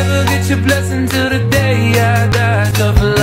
never get your blessing till the day I die. Tough